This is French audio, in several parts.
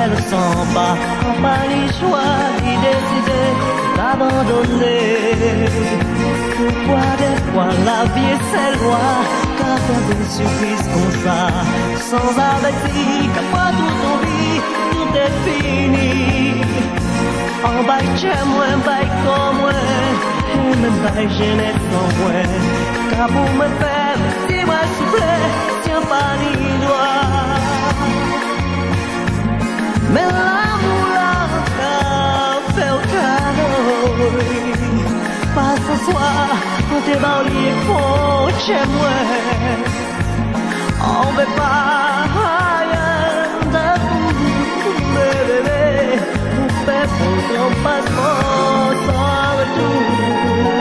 le sens pas, on pas les choix qui décident d'abandonner. Pourquoi des fois la vie est cette loi, qu'à faire des surprises comme ça, sans avertir, qu'à pas tout oublie, tout est fini. En bail chez moi, bail comme moi, et même bail jeunesse sans moi, car pour me faire, si moi souffle, tiens pas ni doigt. Mais l'amour là, fait au cadeau. Pas ce soir, on t'est dans les fonds chez moi. On veut pas rien de tout, bébé. Pour faire ton passeport sans retour.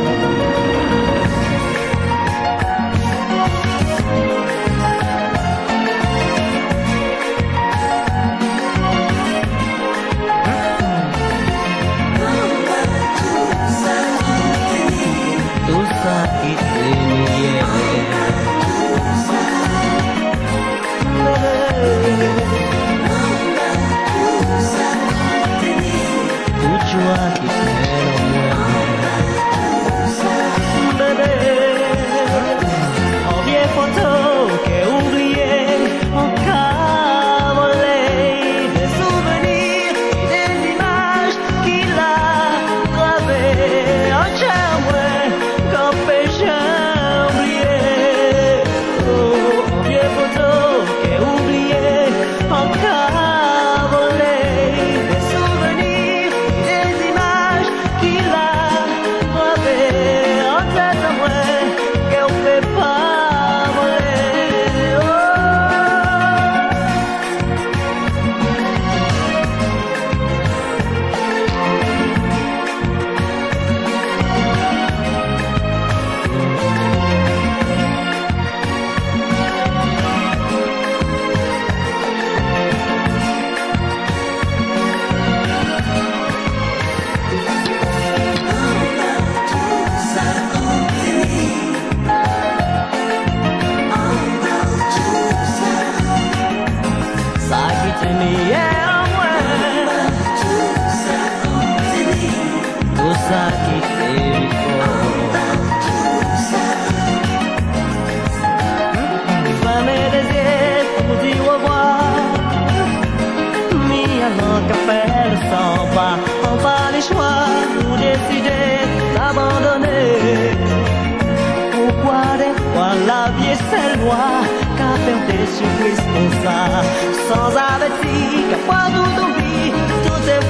Qu'à faire des surprises comme ça, sans avertir, qu'à pas tout oublie, tout est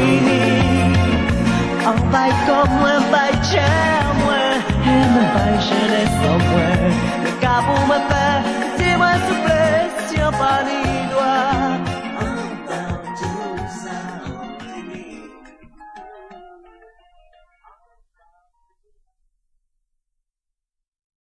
fini. En bail comme moi, bail cher moi, et mon bail je laisse en moi.